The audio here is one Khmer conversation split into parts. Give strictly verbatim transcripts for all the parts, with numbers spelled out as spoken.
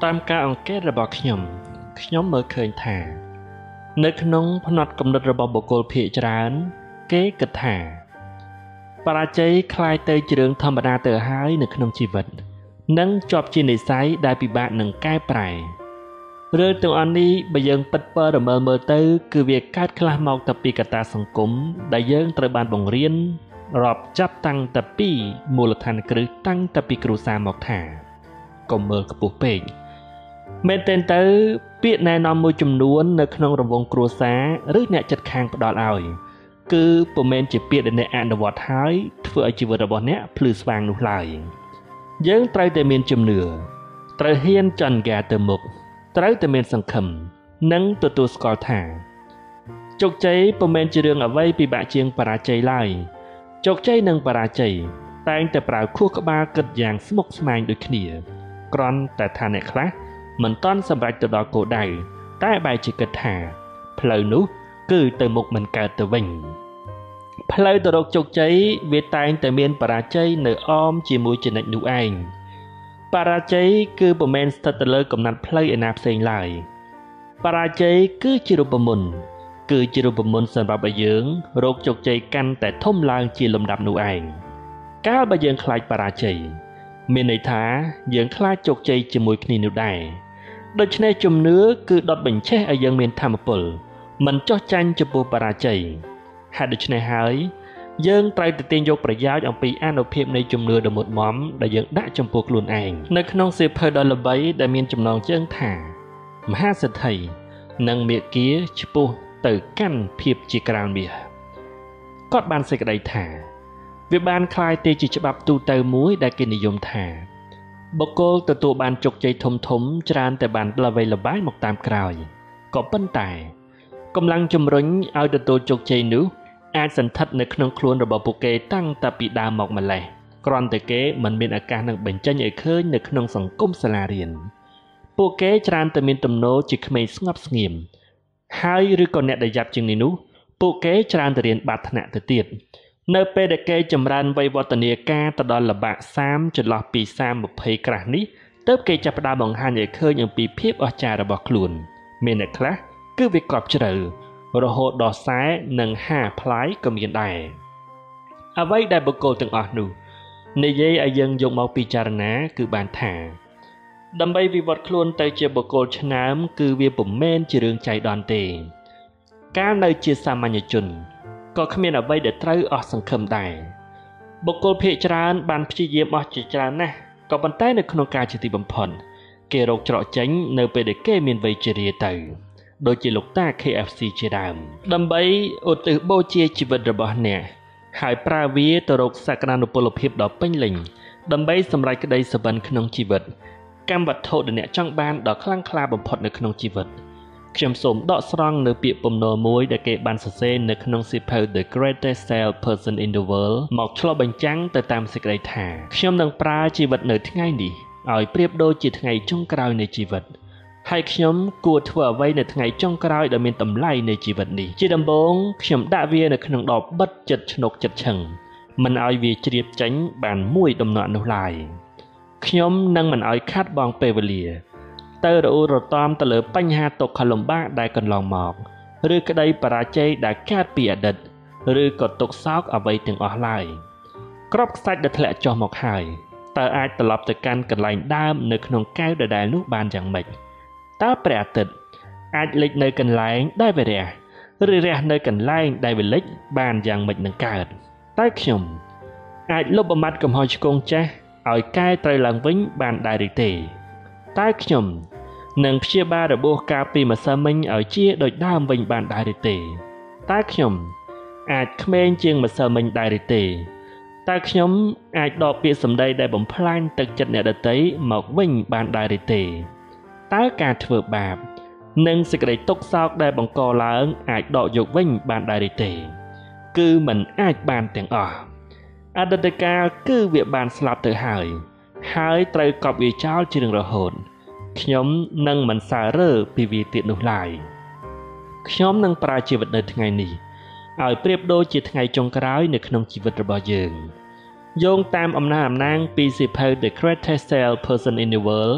តាមការអង្កេតរបស់ខ្ញុំខ្ញុំមើលឃើញថានៅក្នុងផ្នត់គំនិតរបស់បុគ្គលភាគច្រើនគេគិតថាបរាជ័យคล้ายទៅជារឿងធម្មតាទៅហើយនៅក្នុងជីវិតនិងជាប់ជានិស្ស័យដែលពិបាកនឹងកែប្រែរឿងទាំងអស់នេះបើយើងពិតបើរមើលមើលទៅគឺវាកើតខ្លះមកទៅពីកត្តាសង្គមដែលយើងត្រូវបានបង្រៀនរាប់ចាប់តាំងតែពីមូលដ្ឋានគ្រឹះតាំងតែពីគ្រួសារមកថាកុំមើលខ្ពស់ពេកមែនទែនទៅពាក្យណែនាំមួយចំនួននៅក្នុងរង្វង់គ្រួសារឬអ្នកចិត្តខាងផ្ដល់ឲ្យគឺពុំមែនជាពាក្យដែលអ្នកអនុវត្តហើយធ្វើឲ្យជីវិតរបស់អ្នកភ្លឺស្វាងនោះឡើយយើងត្រូវតែមានជំនឿត្រូវហ៊ានចន្ទទៅមុខត្រូវតែមានសង្ឃឹមនិងទទួលស្គាល់ថាជោគជ័យពុំមែនជារឿងអ្វីពិបាកជាងបរាជ័យឡើយជោគជ័យនិងបរាជ័យតែងតែប្រើខួរក្បាលគិតយ៉ាងស្មុគស្មាញដូចគ្នាគ្រាន់តែថាអ្នកខ្លះមិនទាន់សម្រេចទៅដល់គោលដៅតែបែរជាគិតថាផ្លូវនោះគឺទៅមុខមិនកើតទៅវិញផ្លូវទៅរកជោគជ័យវាតែងតែមានបរាជ័យនៅអមជាមួយចំណុចនោះឯងបរាជ័យគឺពុំមែនស្ថិតទៅលើកំណាត់ផ្លូវឯណាផ្សេងឡើយបរាជ័យគឺជារូបមន្តគឺជារូបមន្តសម្រាប់ឲ្យយើងរកជោគជ័យកាន់តែធំឡើងជាលំដាប់នោះឯងកាលបើយើងខ្លាចបរាជ័យមានន័យថាយើងខ្លាចជោគជ័យជាមួយគ្នានោះដែរដូច្នេះជំនឿគឺដុតបញ្ឆេះឲ្យយើងមានថាមពលមិនចោះចាញ់ចំពោះបរាជ័យហេតុដូច្នេះហើយយើងត្រូវតែទាញយកប្រយោជន៍អំពីអានុភាពនៃជំនឿដ៏មុតមមដែលយើងដាក់ចំពោះខ្លួនឯងនៅក្នុងសៀវភៅដ៏ល្បីដែលមានចំណងជើងថាមហាសេដ្ឋីនិងមាគ៌ាឆ្ពោះទៅកាន់ភាពជាក្រៅមាសគាត់បានសេចក្តីថាវាបានคล้ายទៅជាច្បាប់ទូទៅមួយដែលគេនិយមថាបុគ្គលទទួលបានជោគជ័យធំធំច្រើនតែបានល្បីល្បាញមកតាមក្រោយក៏ប៉ុន្តែកម្លាំងជំរុញឲ្យទទួលជោគជ័យនោះអាចសន្ធិដ្ឋនៅក្នុងខ្លួនរបស់ពួកគេតាំងតែពីដើមមកម្លេះគ្រាន់តែគេមិនមានឱកាសនឹងបញ្ចេញឲ្យឃើញនៅក្នុងសង្គមសាលារៀនពួកគេច្រើនតែមានទំនោរជាក្មេងស្ងប់ស្ងៀមហើយឬក៏អ្នកដែលយ៉ាប់ជាងនេះនោះពួកគេច្រើនតែរៀនបាត់ថ្នាក់ទៅទៀតនៅពេលដែលគេចម្រើនវ័យវឌ្ឍនាការទៅដល់ល្បាក់សាមចន្លោះពីសាមยี่สิบក្រាស់នេះទើបគេចាប់ផ្ដើមបង្ហាញឲ្យឃើញអំពីភាពអស្ចារ្យរបស់ខ្លួនមានអ្នកខ្លះគឺវាកប់ជ្រៅរហូតដល់សែនិងហាផ្លាយក៏មានដែរអ្វីដែលបុគ្គលទាំងអស់នោះនិយាយឲ្យយើងយកមកពិចារណាគឺបានថាដើម្បីវិវត្តខ្លួនទៅជាបុគ្គលឆ្នើមគឺវាពុំមែនជារឿងចៃដន្យទេកាលនៅជាសាមញ្ញជនក៏គ្មានអ្វីដែលត្រូវអស់សង្ឃឹមដែរបុគ្គលភាគច្រើនបានព្យាយាមអស់ជាច្រើនណាស់ក៏ប៉ុន្តែនៅក្នុងការជាទីបំផុតគេរកច្រកចេញនៅពេលដែលគេមានវ័យជរាទៅដូចជាលោកតា ខេ អេហ្វ ស៊ី ជាដើមដើម្បីឧទ្ទិសបូជាជីវិតរបស់អ្នកហើយប្រើវាទៅរកសក្តានុពលភាពដ៏ពេញលេញដើម្បីសម្រេចក្តីសុបិនក្នុងជីវិតកម្មវត្ថុដែលអ្នកចង់បានដ៏ខ្លាំងក្លាបំផុតនៅក្នុងជីវិតខ្ញុំសូមដកស្រង់នៅពាក្យពំណ៌មួយដែលគេបានសរសេរនៅក្នុងសៀវភៅ The Greatest Salesperson in the World មកឆ្លុះបញ្ចាំងទៅតាមសេចក្តីថាខ្ញុំនឹងប្រើជីវិតនៅថ្ងៃនេះឲ្យប្រៀបដូចជាថ្ងៃចុងក្រោយនៃជីវិតហើយខ្ញុំគួរធ្វើអ្វីនៅថ្ងៃចុងក្រោយដែលមានតម្លៃនៃជីវិតនេះជាដំបូងខ្ញុំដាក់វានៅក្នុងដបបិទចិត្តឆ្នុកចិត្តឈឹងមិនឲ្យវាជ្រាបចេញបានមួយដំណក់នោះឡើយខ្ញុំនឹងមិនឲ្យខាត់បងពេលវេលាទៅរអ៊ូរទាំទៅលើបញ្ហាទុក្ខលំបាកដែលកន្លងមកឬក្តីបរាជ័យដែលកើតពីអតីតឬក៏ទុក្ខសោកអ្វីទាំងអស់ឡើយក្របខ្សាច់ដែលធ្លាក់ចុះមកហើយតើអាចត្រឡប់ទៅកាន់កន្លែងដើមនៅក្នុងកែវដដែលនោះបានយ៉ាងម៉េចតើព្រះអាទិត្យអាចលិចនៅកន្លែងដែលវារះឬរះនៅកន្លែងដែលវាលិចបានយ៉ាងម៉េចនឹងកើតតើខ្ញុំអាចលុបបំបត្តិកំហុសឆ្គងចាស់ឲ្យកែត្រូវឡើងវិញបានដែរឬទេតើខ្ញុំនឹងព្យាបាលរបួសកាលពីម្សិលមិញឲ្យជាដូចដើមវិញបានដែរឬទេតើខ្ញុំអាចក្មេងជាងម្សិលមិញដែរឬទេតើខ្ញុំអាចដកពាក្យសម្ដីដែលបំផ្លាញទឹកចិត្តអ្នកដទៃមកវិញបានដែរឬទេតើការធ្វើបាបនិងសេចក្តីទុក្ខសោកដែលបង្កឡើងអាចដកយកវិញបានដែរឬទេគឺមិនអាចបានទាំងអស់អតីតកាលគឺវាបានស្លាប់ទៅហើយហើយត្រូវកប់វាចោលជារៀងរហូតខ្ញុំនឹងមិនសើរើពីវាទៀតនោះឡើយខ្ញុំនឹងប្រើជីវិតនៅថ្ងៃនេះឲ្យប្រៀបដូចជាថ្ងៃចុងក្រោយនៅក្នុងជីវិតរបស់យើងយោងតាមអំណះអំណាងពីសៀវភៅ The Greatest Salesperson in the World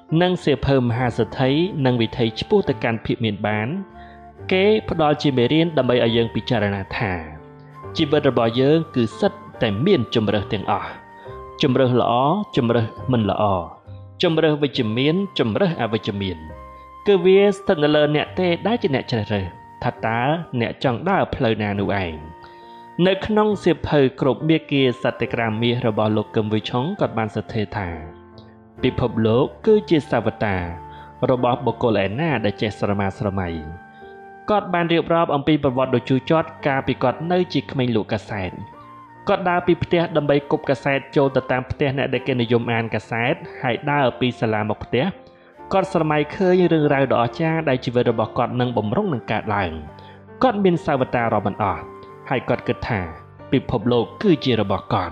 និងសៀវភៅមហាសិទ្ធិនិងវិធីឆ្ពោះទៅកាន់ភាពមានបានគេផ្ដល់ជាមេរៀនដើម្បីឲ្យយើងពិចារណាថាជីវិតរបស់យើងគឺសិតតែមានជម្រើសទាំងអស់ជម្រើសល្អជម្រើសមិនល្អជម្រើសវិជ្ជមានជម្រើសអវិជ្ជមានគឺវាស្ថិតនៅលើអ្នកទេដែលជាអ្នកជ្រើសរើសថាតើអ្នកចង់ដើរផ្លូវណានោះឯងនៅក្នុងសៀវភៅគ្រប់មាគ៌ាសត្យក្រាមមាសរបស់លោកកឹមវិឆុងក៏បានសរសេរថាពិភពលោកគឺជាសវតារបស់បុគ្គលឯណាដែលចេះស្រមាស្រមៃគាត់បានរៀបរាប់អំពីប្រវត្តិដ៏ជូរចត់កាលពីគាត់នៅជាក្មេងលក់កាសែតគាត់ដើរពីផ្ទះដើម្បីគប់កាសែតចូលទៅតាមផ្ទះអ្នកដែលគេនិយមអានកាសែតហើយដើរពីសាលាមកផ្ទះគាត់ស្រមៃឃើញរឿងរ៉ាវដ៏អស្ចារ្យដែលជីវិតរបស់គាត់នឹងបំរុងនឹងកើតឡើងគាត់មានសវតារាប់មិនអស់ហើយគាត់គិតថាពិភពលោកគឺជារបស់គាត់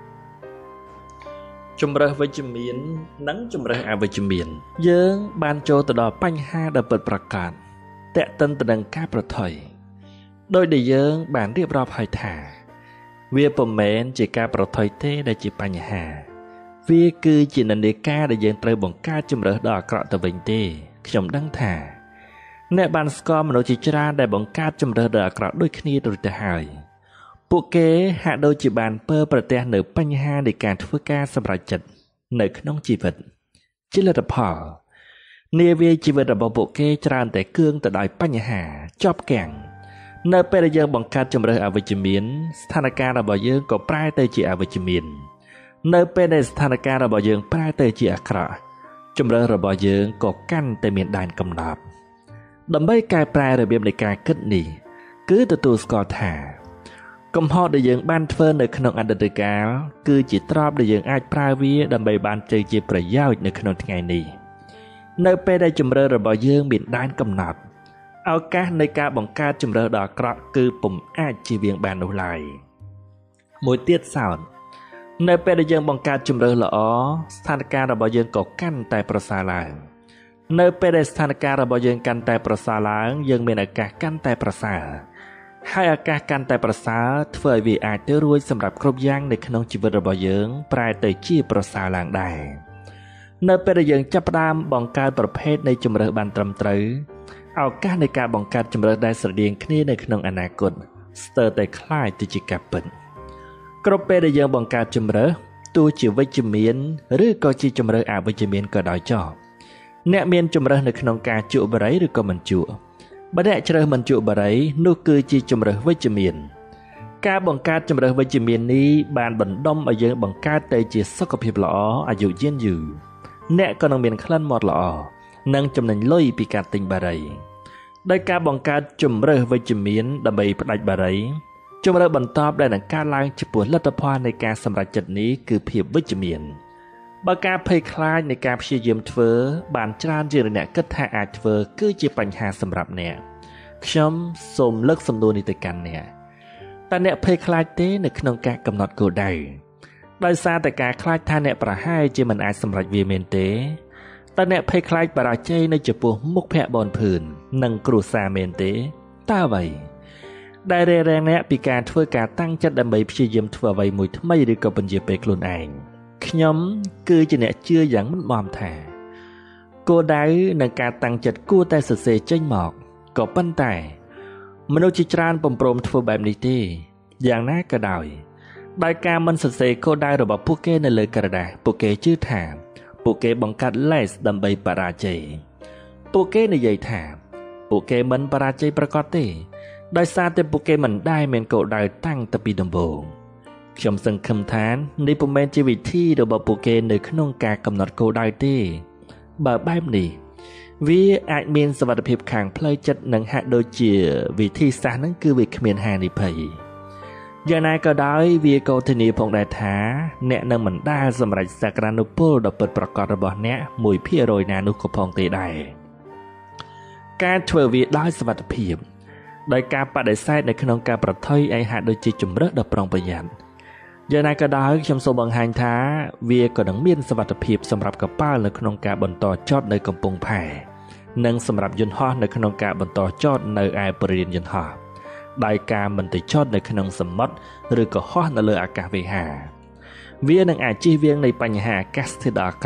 ជំរើសវិជ្ជមាននិងជំរើសអវិជ្ជមានយើងបានចូលទៅដល់បញ្ហាដ៏ពិតប្រាកដតេតិនទៅនឹងការប្រថុយដោយដែលយើងបានរៀបរាប់ហើយថាវាពុំមែនជាការប្រថុយទេដែលជាបញ្ហាវាគឺជានិន្នាការដែលយើងត្រូវបង្កើតជំរើសដ៏អាក្រក់ទៅវិញទេខ្ញុំដឹងថាអ្នកបានស្គាល់មនុស្សជាច្រើនដែលបង្កើតជំរើសដ៏អាក្រក់ដូចគ្នាទៅទៅហើយពួកគេហាក់ដូចជាបានពើប្រទះនៅបញ្ហានៃការធ្វើការសម្រេចចិត្តនៅក្នុងជីវិតជាលទ្ធផលនាវាជីវិតរបស់ពួកគេច្រើនតែគឿងទៅដោយបញ្ហាជាប់គាំងនៅពេលដែលយើងបង្កើតជំរើសអវិជ្ជមានស្ថានភាពរបស់យើងក៏ប្រែទៅជាអវិជ្ជមាននៅពេលដែលស្ថានភាពរបស់យើងប្រែទៅជាអាក្រក់ជំរើសរបស់យើងក៏កាន់តែមានដែនកំណត់ដើម្បីកែប្រែរបៀបនៃការគិតនេះគឺទទួលស្គាល់ថាកំហុសដែលយើងបានធ្វើនៅក្នុងអតីតកាលគឺជាទ្រព្យដែលយើងអាចប្រើវាដើម្បីបានជ័យជាប្រយោជន៍នៅក្នុងថ្ងៃនេះនៅពេលដែលជំរើសរបស់យើងមានដែនកំណត់ឱកាសនៃការបង្កើតជំរើសដ៏អាក្រក់គឺពុំអាចជៀសវាងបាននោះឡើយមួយទៀតសោតនៅពេលដែលយើងបង្កើតជំរើសល្អស្ថានភាពរបស់យើងក៏កាន់តែប្រសើរឡើងនៅពេលដែលស្ថានភាពរបស់យើងកាន់តែប្រសើរឡើងយើងមានឱកាសកាន់តែប្រសើរហើយឱកាសកាន់តែប្រសើរធ្វើឲ្យវាអាចទៅរួចសម្រាប់គ្រប់យ៉ាងនៅក្នុងជីវិតរបស់យើងប្រែទៅជាប្រសើរឡើងដែរនៅពេលដែលយើងចាប់ផ្ដើមបង្កើតប្រភេទនៃជំរើសបានត្រឹមត្រូវឱកាសនៃការបង្កើតជំរើសដែលស្រដៀងគ្នានៅក្នុងអនាគតស្ទើរតែคล้ายទៅជាការពិតគ្រប់ពេលដែលយើងបង្កើតជំរើសទោះជាវិជ្ជមានឬក៏ជាជំរើសអវិជ្ជមានក៏ដោយចុះអ្នកមានជំរើសនៅក្នុងការជក់បារីឬក៏មិនជក់បើអ្នកជ្រើសមិនជក់បារីនោះគឺជាជំរើសវិជ្ជមានការបង្កើតជំរើសវិជ្ជមាននេះបានបណ្ដុំឲ្យយើងបង្កើតទៅជាសុខភាពល្អអាយុយឺនយូរអ្នកក៏នឹងមានក្លិនមាត់ល្អនិងចំណេញលុយពីការទិញបារីដោយការបង្កើតជំរើសវិជ្ជមានដើម្បីផ្ដាច់បារីជំរើសបន្តដែលនឹងកើតឡើងចំពោះលទ្ធផលនៃការសម្រេចចិត្តនេះគឺភាពវិជ្ជមានបើការភ័យខ្លាចនៃការព្យាយាមធ្វើបានច្រើនជាងអ្នកគិតថាអាចធ្វើគឺជាបញ្ហាសម្រាប់អ្នកខ្ញុំសូមលើកសំណួរនេះទៅកាន់អ្នកតើអ្នកភ័យខ្លាចទេនៅក្នុងការកំណត់គោលដៅដោយសារតែការខ្លាចថាអ្នកប្រហែលជាមិនអាចសម្រេចវាមែនទេតើអ្នកភ័យខ្លាចបរាជ័យនៅចំពោះមុខភ័ក្តិបនភឿននិងគ្រួសារមែនទេតើអ្វីដែលរារាំងអ្នកពីការធ្វើការតាំងចិត្តដើម្បីព្យាយាមធ្វើអ្វីមួយថ្មីឬក៏ពន្យាពេលខ្លួនឯងខ្ញុំគឺជាអ្នកជឿយ៉ាងមិនមាំថាគោលដៅនិងការតាំងចិត្តគួរតែសរសេរចេញមកក៏ប៉ុន្តែមនុស្សជាច្រើនពុំព្រមធ្វើបែបនេះទេយ៉ាងណាក៏ដោយដោយការមិនសរសេរគោលដៅរបស់ពួកគេនៅលើក្រដាសពួកគេជឿថាពួកគេបង្កើតលេសដើម្បីបរាជ័យពួកគេនិយាយថាពួកគេមិនបរាជ័យប្រកបទេដោយសារតែពួកគេមិនដែលមានគោលដៅតាំងពីដំបូងខ្ញុំសង្ឃឹមថានេះពុំមែនជាវិធីរបស់ពួកគេនៅក្នុងការកំណត់គោលដៅទេបើបែបនេះវាអាចមានសុវត្ថិភាពខាងផ្លូវចិត្តនិងហាក់ដូចជាវិធីសាស្ត្រហ្នឹងគឺវាគ្មានហានិភ័យយ៉ាងណាក៏ដោយវាក៏ធានាផងដែរថាអ្នកនឹងមិនដែលសម្រេចសក្តានុពលដ៏ពិតប្រាកដរបស់អ្នកមួយភាគរយណានោះក៏ផងទេដែរការធ្វើវាដោយសុវត្ថិភាពដោយការបដិសេធនៅក្នុងការប្រថុយឯហាក់ដូចជាជំរើសដ៏ប្រុងប្រយ័ត្នយ៉ាងណាក៏ដោយខ្ញុំសូមបង្ហាញថាវាក៏នឹងមានសុវត្ថិភាពសម្រាប់កប៉ាល់នៅក្នុងការបន្តចតនៅកំពង់ផែនិងសម្រាប់យន្តហោះនៅក្នុងការបន្តចតនៅឯបរិយាយន្តហោះដោយការមិនទៅចតនៅក្នុងសមុទ្រឬក៏ហោះនៅលើអាកាសវិហារវានឹងអាចជៀសវាងនៃបញ្ហាអាកាសធាតុដ៏អាក្រក់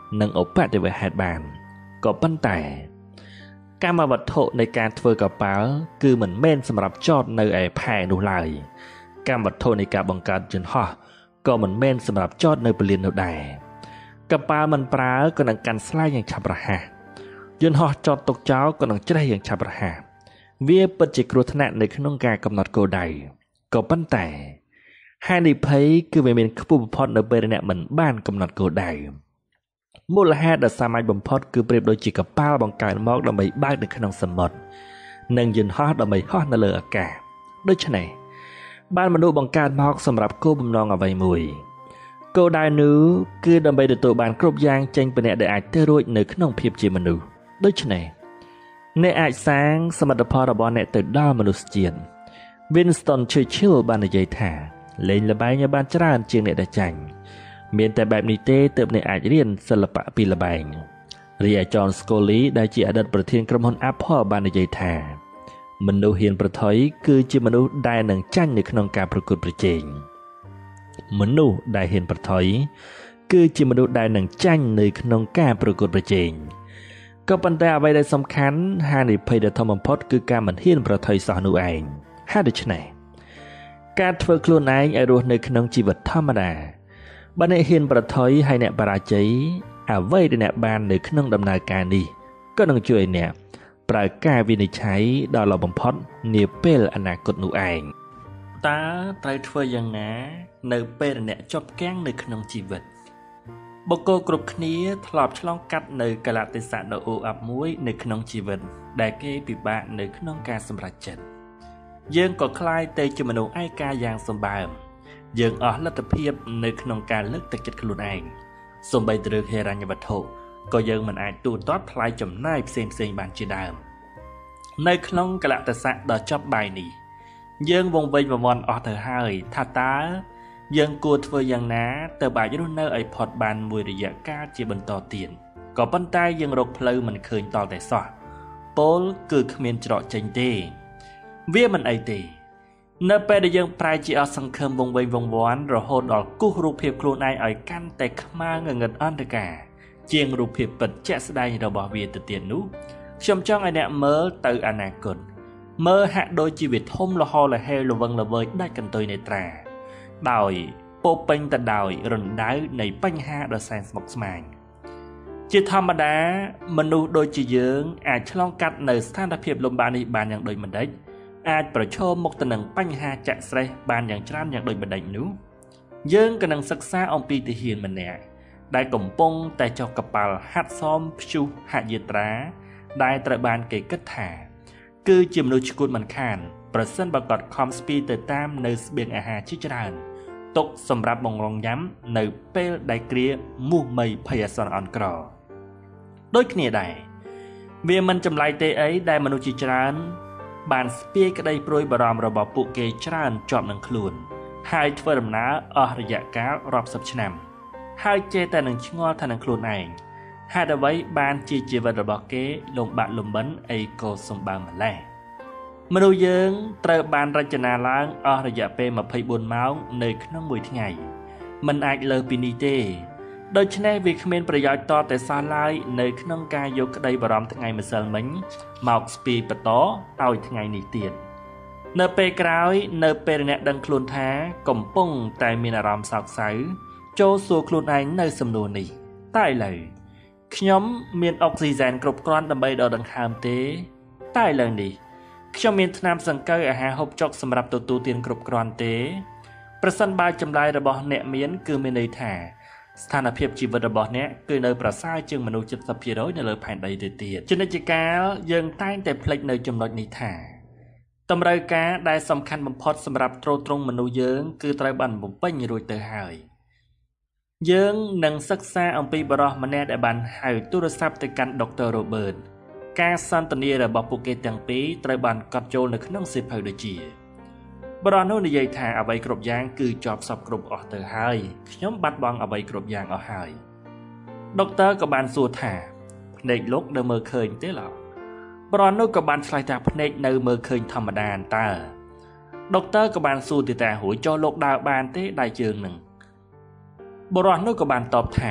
និងឧបទ្ទវហេតុបានក៏ប៉ុន្តែកម្មវត្ថុនៃការធ្វើកប៉ាល់គឺមិនមែនសម្រាប់ចតនៅឯផែនោះឡើយកម្មវត្ថុនៃការបង្កើតយន្តហោះក៏មិនមែនសម្រាប់ចតនៅពលាននោះដែរកប៉ាល់មិនប្រើក៏នឹងកាន់ស្លែងយ៉ាងឆាប់រហ័សយន្តហោះចតទុកចោលក៏នឹងច្រេះយ៉ាងឆាប់រហ័សវាពិតជាគ្រោះថ្នាក់នៅក្នុងការកំណត់គោលដៅក៏ប៉ុន្តែហានិភ័យគឺវាមានខ្ពស់បំផុតនៅពេលអ្នកមិនបានកំណត់គោលដៅមូលហេតុដ៏សាមញ្ញបំផុតគឺប្រៀបដូចជាកប៉ាល់បង្កើតមកដើម្បីបើកនៅក្នុងសមុទ្រនិងយន្តហោះដើម្បីហោះនៅលើអាកាសដូច្នេះបានមនុស្សបង្កើតមកសម្រាប់គោលបំណងអ្វីមួយគោលដៅនោះគឺដើម្បីទទួលបានគ្រប់យ៉ាងចេញពីអ្នកដែលអាចទៅរួចនៅក្នុងភាពជាមនុស្សដូច្នេះអ្នកអាចសាងសមិទ្ធផលរបស់អ្នកទៅដល់មនុស្សជាតិ Winston Churchill បាននិយាយថាលេងល្បែងឲ្យបានច្រើនជាងអ្នកដែលចាញ់មានតែបែបនេះទេទើបអ្នកអាចរៀនសិល្បៈពីល្បែងរីឯ John Scully ដែលជាអតីតប្រធានក្រុមហ៊ុន Apple បាននិយាយថាមនុស្សហ៊ានប្រថុយគឺជាមនុស្សដែលនឹងចាញ់នៅក្នុងការប្រកួតប្រជែងមនុស្សដែលហ៊ានប្រថុយគឺជាមនុស្សដែលនឹងចាញ់នៅក្នុងការប្រកួតប្រជែងក៏ប៉ុន្តែអ្វីដែលសំខាន់ហានិភ័យដ៏ធំបំផុតគឺការមិនហ៊ានប្រថុយសោះនោះឯងហើយដូច្នេះការធ្វើខ្លួនឯងឲ្យរស់នៅក្នុងជីវិតធម្មតាបើអ្នកហ៊ានប្រថុយហើយអ្នកបរាជ័យអ្វីដែលអ្នកបាននៅក្នុងដំណើរការនេះក៏នឹងជួយឲ្យអ្នកប្រើការវិនិច្ឆ័យដ៏ល្អបំផុតនាពេលអនាគតនោះឯងតើត្រូវធ្វើយ៉ាងណានៅពេលអ្នកជាប់គាំងនៅក្នុងជីវិតបុគ្គលគ្រប់គ្នាធ្លាប់ឆ្លងកាត់នៅកាលៈទេសៈដ៏អ៊ូអាប់មួយនៅក្នុងជីវិតដែលគេពិបាកនៅក្នុងការសម្រេចចិត្តយើងក៏คล้ายទៅជាមនុស្សឯកាយ៉ាងសម្បើមយើងអស់លទ្ធភាពនៅក្នុងការលើកទឹកចិត្តខ្លួនឯងសូម្បីតែរឿងហិរញ្ញវត្ថុក៏យើងមិនអាចទូទាត់ថ្លៃចំណាយផ្សេងផ្សេងបានជាដើមនៅក្នុងកាលៈទេសៈដ៏ចប់បាយនេះយើងវង្វេងវង្វាន់អស់ទៅហើយថាតើយើងគួរធ្វើយ៉ាងណាទើបអាចរស់នៅឲ្យផុតបានមួយរយៈកាលជាបន្តទៀតក៏ប៉ុន្តែយើងរកផ្លូវមិនឃើញតតែសោះពោលគឺគ្មានច្រកចេញទេវាមិនអីទេនៅពេលដែលយើងប្រែជាអស់សង្ឃឹមវង្វេងវង្វាន់រហូតដល់គូសរូបភាពខ្លួនឯងឲ្យកាន់តែខ្មៅងងឹតអន្តការជាងរូបភាពពិតជាក់ស្ដែងរបស់វាទៅទៀតនោះខ្ញុំចង់ឲ្យអ្នកមើលទៅអនាគតមើលហាក់ដូចជាវាធំលហោលហេលវឹងល្វើយដាច់កន្ទុយនេត្រាដោយពោពេញទៅដោយរណ្ដៅនៃបញ្ហាដ៏សែនស្មុគស្មាញជាធម្មតាមនុស្សដូចជាយើងអាចឆ្លងកាត់នៅស្ថានភាពលំបាកនេះបានយ៉ាងដូចម្ដេចអាចប្រឈមមុខទៅនឹងបញ្ហាចាក់ស្រេះបានយ៉ាងច្រើនយ៉ាងដូចម្ដេចនោះយើងក៏នឹងសិក្សាអំពីទាហានម្នាក់ដែលកំពុងតែចុះកប៉ាល់ហាត់សមព្យុះហយាត្រាដែលត្រូវបានគេគិតថាគឺជាមនុស្សឈួតមិនខានប្រសិនបើគាត់ខំស្ពីទៅតាមនៅស្បៀងអាហារជាច្រើនទុកសម្រាប់បង្រងញ៉ាំនៅពេលដែលគ្រាមូសមីភ័យអាសន្នអន់ក្រដូចគ្នាដែរវាមិនចម្លែកទេអីដែលមនុស្សជាច្រើនបានស្ពាយក្តីព្រួយបារម្ភរបស់ពួកគេច្រើនជាប់នឹងខ្លួនហើយធ្វើដំណើរអស់រយៈកាលរាប់សិបឆ្នាំហើយចេះតែនឹងឆ្ងល់ថានឹងខ្លួនឯងហេតុអ្វីបានជាជីវិតរបស់គេលំបាកលំបិនអីក៏សម្បើមម្ល៉េះមនុស្សយើងត្រូវបានរចនាឡើងអស់រយៈពេលម្ភៃបួនម៉ោងនៅក្នុងមួយថ្ងៃមិនអាចលើសពីនេះទេដូច្នេះវាគ្មានប្រយោជន៍តតែសោះឡើយនៅក្នុងការយកក្តីបារម្ភថ្ងៃម្សិលមិញមកស្ពាយបន្តឲ្យថ្ងៃនេះទៀតនៅពេលក្រោយនៅពេលអ្នកដឹងខ្លួនថាកំពុងតែមានអារម្មណ៍សោកសៅចូលសួរខ្លួនឯងនៅសំណួរនេះតែឥឡូវខ្ញុំមានអុកស៊ីហ្សែនគ្រប់គ្រាន់ដើម្បីដកដង្ហើមទេតែឥឡូវនេះខ្ញុំមានថ្នាំសង្កូវអាហារហូបចុកសម្រាប់ទទួលទានគ្រប់គ្រាន់ទេប្រសិនបើចម្លើយរបស់អ្នកមានគឺមានន័យថាស្ថានភាពជីវិតរបស់អ្នកគឺនៅប្រសើរជាងមនុស្ស 칠십 퍼센트 នៅលើផែនដីទៅទៀតជានិច្ចកាលយើងតែងតែភ្លេចនៅចំណុចនេះថាតម្រូវការដែលសំខាន់បំផុតសម្រាប់ទ្រទ្រង់មនុស្សយើងគឺត្រូវបានបំពេញរួចទៅហើយយើងនឹងសិក្សាអំពីបរិះម្នាក់ដែលបានហៅទូរស័ព្ទទៅកាន់ដុកទ័រ Robert ការសន្ទនារបស់ពួកគេទាំងពីរត្រូវបានកត់ចូលនៅក្នុងសៀវភៅដូចជាបរិះនោះនិយាយថាអ្វីគ្រប់យ៉ាងគឺជាប់សពគ្រប់អស់ទៅហើយខ្ញុំបាត់បង់អ្វីគ្រប់យ៉ាងអស់ហើយដុកទ័រក៏បានសួរថាភ្នែកលោកនៅមើលឃើញទេឡោះបរិះនោះក៏បានឆ្លើយថាភ្នែកនៅមើលឃើញធម្មតាតើដុកទ័រក៏បានសួរទៀតថារួចចុះលោកដើរបានទេដៃជើងនឹងបរិះនោះក៏បានតបថា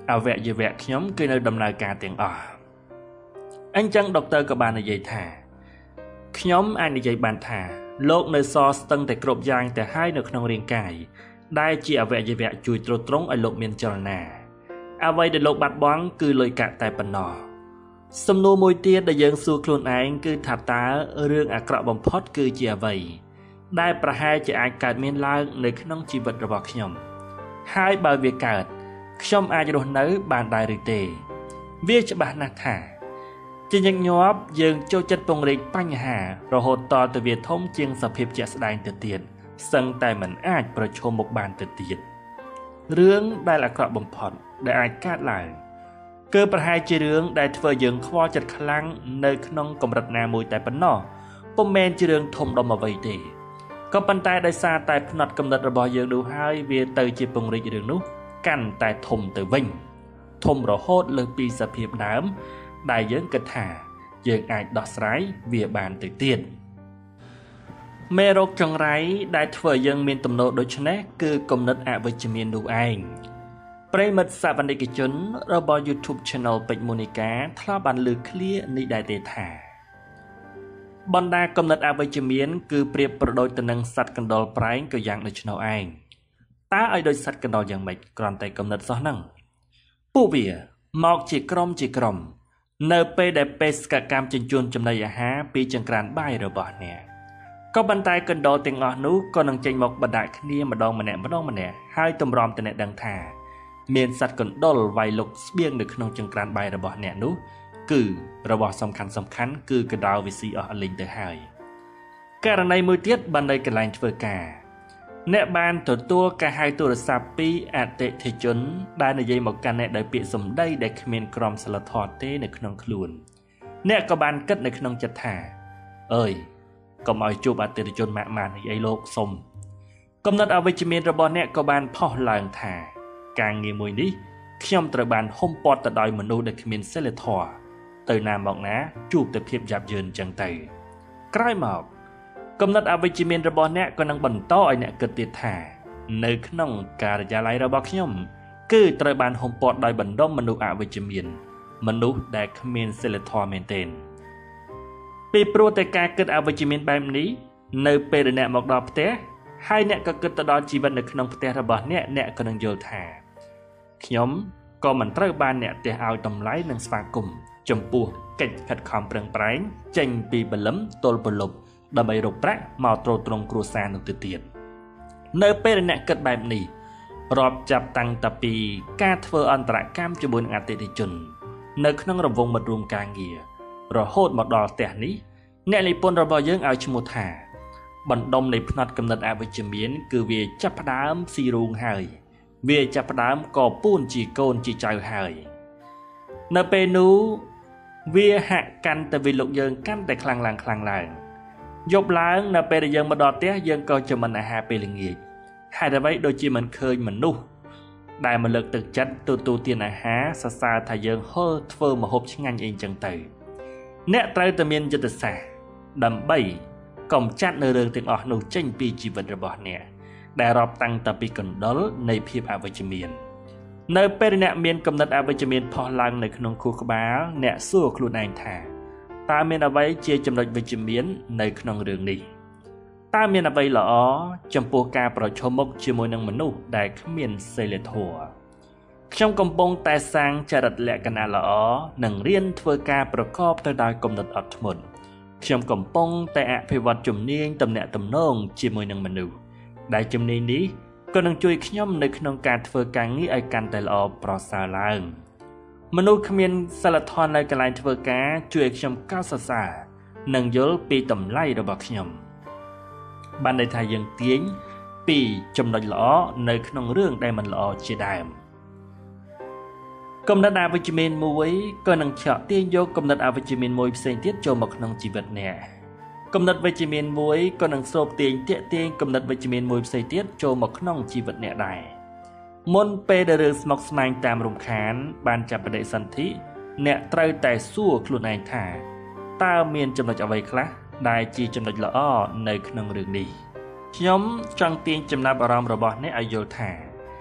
អវយវៈខ្ញុំគឺនៅដំណើរការទាំងអស់អញ្ចឹងដុកទ័រក៏បាននិយាយថាខ្ញុំអាចនិយាយបានថាលោកនៅសល់ស្ទឹងតែគ្រប់យ៉ាងទៅហើយនៅក្នុងរាងកាយដែលជាអវយវៈជួយទ្រទ្រង់ឲ្យលោកមានចលនាអ្វីដែលលោកបាត់បង់គឺលុយកាក់តែប៉ុណ្ណោះសំណួរមួយទៀតដែលយើងសួរខ្លួនឯងគឺថាតើរឿងអាក្រក់បំផុតគឺជាអ្វីដែលប្រហែលជាអាចកើតមានឡើងនៅក្នុងជីវិតរបស់ខ្ញុំហើយបើវាកើតខ្ញុំអាចរស់នៅបានដែរឬទេវាច្បាស់ណាស់ថាជាញឹកញាប់យើងចូលចិត្តពង្រីកបញ្ហារហូតតទៅវាធំជាងសភាពជាក់ស្ដែងទៅទៀតសឹងតែមិនអាចប្រឈមមុខបានទៅទៀតរឿងដែលអាក្រក់បំផុតដែលអាចកើតឡើងគឺប្រហែលជារឿងដែលធ្វើយើងខ្វល់ចិត្តខ្លាំងនៅក្នុងកម្រិតណាមួយតែប៉ុណ្ណោះពុំមែនជារឿងធំដុំអ្វីទេក៏ប៉ុន្តែដោយសារតែផ្នត់គំនិតរបស់យើងនោះហើយវាទៅជាពង្រីករឿងនោះកាន់តែធំទៅវិញធំរហូតលើសពីសភាពដើមដែលយើងគិតថាយើងអាចដោះស្រាយវាបានទៅទៀតមេរោគចង្រៃដែលធ្វើយើងមានទំនោរដូចនេះគឺគំនិតអវិជ្ជមាននោះឯងប្រិមិត្តសវនិកជនរបស់ YouTube Channel ពេជ្រមូនីកាធ្លាប់បានលើកឃ្លានេះដែរទេថាបណ្ដាគំនិតអវិជ្ជមានគឺប្រៀបប្រដូចទៅនឹងសត្វកណ្ដុរប្រែងក៏យ៉ាងដូចនោះឯងតើឲ្យដូចសត្វកណ្ដុរយ៉ាងម៉េចគ្រាន់តែគំនិតសោះហ្នឹងពួកវាមកជាក្រុមជាក្រុមនៅពេលដែលបេសកកម្មជញ្ជូនចំណីអាហារពីចង្ក្រានបាយរបស់អ្នកក៏ប៉ុន្តែកណ្ដុរទាំងអស់នោះក៏នឹងចេញមកបដាក់គ្នាម្ដងម្នាក់ម្ដងម្នាក់ហើយទម្រាំតែអ្នកដឹងថាមានសត្វកណ្ដុរវាយលុកស្បៀងនៅក្នុងចង្ក្រានបាយរបស់អ្នកនោះគឺរបស់សំខាន់សំខាន់គឺកណ្ដុរវាស៊ីអស់លីងទៅហើយករណីមួយទៀតបាននៅកន្លែងធ្វើការអ្នកបានទទួលការហៅទូរស័ព្ទពីអតិថិជនដែលនិយាយមកកាន់អ្នកដោយពាក្យសម្ដីដែលគ្មានក្រមសីលធម៌ទេនៅក្នុងខ្លួនអ្នកក៏បានគិតនៅក្នុងចិត្តថាអើយកុំឲ្យជួបអតិថិជនម៉ាក់ម៉ាននេះអីលោកសុំគំនិតអវិជ្ជមានរបស់អ្នកក៏បានផុសឡើងថាការងារមួយនេះខ្ញុំត្រូវបានហុំព័ទ្ធទៅដោយមនុស្សដែលគ្មានសីលធម៌ទៅណាមកណាជួបតែភាពយ៉ាប់យ៉ឺនចឹងទៅក្រោយមកគំនិតអវិជ្ជមានរបស់អ្នកក៏នឹងបន្តឲ្យអ្នកគិតទៀតថានៅក្នុងការិយាល័យរបស់ខ្ញុំគឺត្រូវបានហុំព័ទ្ធដោយបណ្ដុំមនុស្សអវិជ្ជមានមនុស្សដែលគ្មានសីលធម៌មែនទែនពីព្រោះតែការគិតអវិជ្ជមានបែបនេះនៅពេលដែលអ្នកមកដល់ផ្ទះហើយអ្នកក៏គិតទៅដល់ជីវិតនៅក្នុងផ្ទះរបស់អ្នកអ្នកក៏នឹងយល់ថាខ្ញុំក៏មិនត្រូវបានអ្នកផ្ទះឲ្យតម្លៃនិងស្វាគមន៍ចំពោះកិច្ចខិតខំប្រឹងប្រែងចេញពីបលឹមទល់ប្រលប់ដើម្បីរកប្រាក់មកទ្រទ្រង់គ្រួសារនោះទៅទៀតនៅពេលអ្នកគិតបែបនេះរាប់ចាប់តាំងតពីការធ្វើអន្តរកម្មជាមួយនឹងអតិថិជននៅក្នុងរង្វង់មិត្តរួមការងាររហូតមកដល់ផ្ទះនេះអ្នកនិពន្ធរបស់យើងឲ្យឈ្មោះថាបណ្ដុំនៃផ្នត់គំនិតអវិជ្ជមានគឺវាចាប់ផ្ដើមស៊ីរូងហើយវាចាប់ផ្ដើមកពួនជាកូនជាចៅហើយនៅពេលនោះវាហាក់កាន់តែវិលុកយើងកាន់តែខ្លាំងឡើងខ្លាំងឡើងយប់ឡើងនៅពេលដែលយើងមកដល់ផ្ទះយើងក៏ចម្អិនអាហារពេលល្ងាចហេតុអ្វីដូចជាមិនឃើញមនុស្សដែលមកលើកទឹកចិត្តទទួលទានអាហារសរសើរថាយើងហុលធ្វើម្ហូបឆ្ងាញ់អីចឹងទៅអ្នកត្រូវតែមានយុទ្ធសាស្ត្រដើម្បីកំចាត់នៅរឿងទាំងអស់នោះចេញពីជីវិតរបស់អ្នកដែលរាប់តាំងតពីកណ្ដុរនៃភាពអវិជ្ជមាននៅពេលអ្នកមានគំនិតអវិជ្ជមានផុសឡើងនៅក្នុងខួរក្បាលអ្នកសួរខ្លួនឯងថាតើមានអ្វីជាចំណុចវិជ្ជមាននៅក្នុងរឿងនេះតើមានអ្វីល្អចំពោះការប្រឈមមុខជាមួយនឹងមនុស្សដែលគ្មានសីលធម៌ខ្ញុំកំពុងតែសាងចរិតលក្ខណៈល្អនិងរៀនធ្វើការប្រកបទៅដោយគំនិតអត់ធ្មត់ខ្ញុំកំពុងតែអភិវឌ្ឍជំនាញទំនាក់ទំនងជាមួយនឹងមនុស្សដែលជំនាញនេះក៏នឹងជួយខ្ញុំនៅក្នុងការធ្វើការងារឲ្យកាន់តែល្អប្រសើរឡើងមនុស្សគ្មានសីលធម៌នៅកន្លែងធ្វើការជួយឲ្យខ្ញុំកោតសរសើរនិងយល់ពីតម្លៃរបស់ខ្ញុំបានន័យថាយើងទាញពីចំណុចល្អនៅក្នុងរឿងដែលមិនល្អជាដើមគំនិតអវិជ្ជមានមួយក៏នឹងឆក់ទាញយកគំនិតអវិជ្ជមានមួយផ្សេងទៀតចូលមកក្នុងជីវិតអ្នកគំនិតវិជ្ជមានមួយក៏នឹងស្រូបទាញទាក់ទាញគំនិតវិជ្ជមានមួយផ្សេងទៀតចូលមកក្នុងជីវិតអ្នកដែរមុនពេលដែលរឿងស្មុគស្មាញតាមរំខានបានចាប់បដិសន្ធិអ្នកត្រូវតែសួរខ្លួនឯងថាតើមានចំណុចអ្វីខ្លះដែលជាចំណុចល្អនៅក្នុងរឿងនេះខ្ញុំចង់ទាញចំណាប់អារម្មណ៍របស់អ្នកឲ្យយល់ថា